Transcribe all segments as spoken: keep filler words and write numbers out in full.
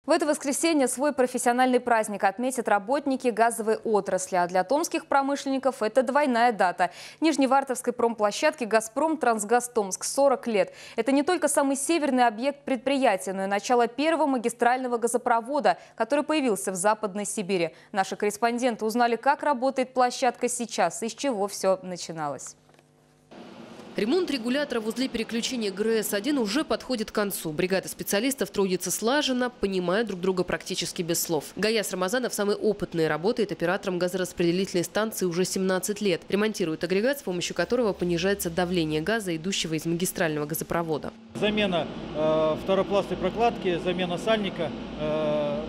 В это воскресенье свой профессиональный праздник отметят работники газовой отрасли. А для томских промышленников это двойная дата. Нижневартовской промплощадке «Газпром Трансгаз Томск» сорок лет. Это не только самый северный объект предприятия, но и начало первого магистрального газопровода, который появился в Западной Сибири. Наши корреспонденты узнали, как работает площадка сейчас и с чего все начиналось. Ремонт регулятора в узле переключения ГРЭС один уже подходит к концу. Бригада специалистов трудится слаженно, понимая друг друга практически без слов. Гаяс Рамазанов, самый опытный, работает оператором газораспределительной станции уже семнадцать лет. Ремонтирует агрегат, с помощью которого понижается давление газа, идущего из магистрального газопровода. Замена э, второпластной прокладки, замена сальника. Э,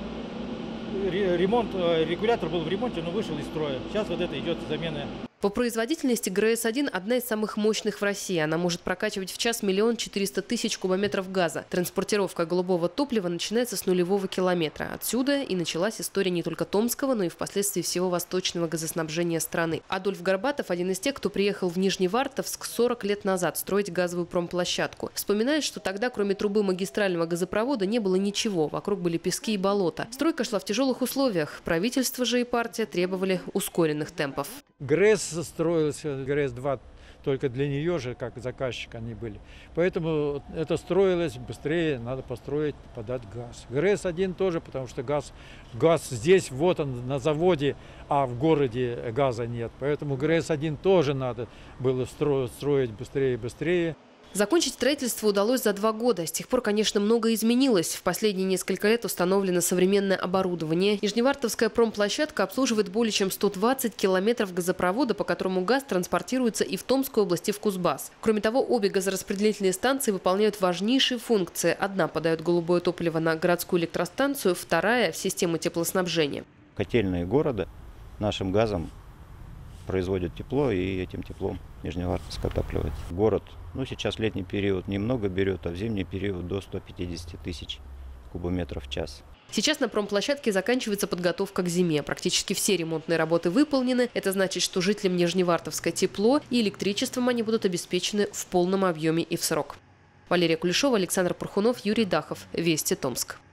ремонт, э, регулятор был в ремонте, но вышел из строя. Сейчас вот это идет замена. По производительности ГРЭС один одна из самых мощных в России. Она может прокачивать в час миллион четыреста тысяч кубометров газа. Транспортировка голубого топлива начинается с нулевого километра. Отсюда и началась история не только Томского, но и впоследствии всего восточного газоснабжения страны. Адольф Горбатов – один из тех, кто приехал в Нижневартовск сорок лет назад строить газовую промплощадку. Вспоминает, что тогда, кроме трубы магистрального газопровода, не было ничего. Вокруг были пески и болота. Стройка шла в тяжелых условиях. Правительство же и партия требовали ускоренных темпов. ГРЭС строился, ГРЭС два только для нее же, как заказчик они были. Поэтому это строилось быстрее, надо построить, подать газ. ГРЭС один тоже, потому что газ, газ здесь, вот он на заводе, а в городе газа нет. Поэтому ГРЭС один тоже надо было строить, строить быстрее и быстрее. Закончить строительство удалось за два года. С тех пор, конечно, многое изменилось. В последние несколько лет установлено современное оборудование. Нижневартовская промплощадка обслуживает более чем сто двадцать километров газопровода, по которому газ транспортируется и в Томскую область, и в Кузбасс. Кроме того, обе газораспределительные станции выполняют важнейшие функции. Одна подает голубое топливо на городскую электростанцию, вторая – в систему теплоснабжения. Котельные города нашим газом производят тепло, и этим теплом Нижневартовск отапливает. Город, ну сейчас летний период немного берет, а в зимний период до ста пятидесяти тысяч кубометров в час. Сейчас на промплощадке заканчивается подготовка к зиме. Практически все ремонтные работы выполнены. Это значит, что жителям Нижневартовска тепло и электричеством они будут обеспечены в полном объеме и в срок. Валерия Кулешова, Александр Пархунов, Юрий Дахов. Вести, Томск.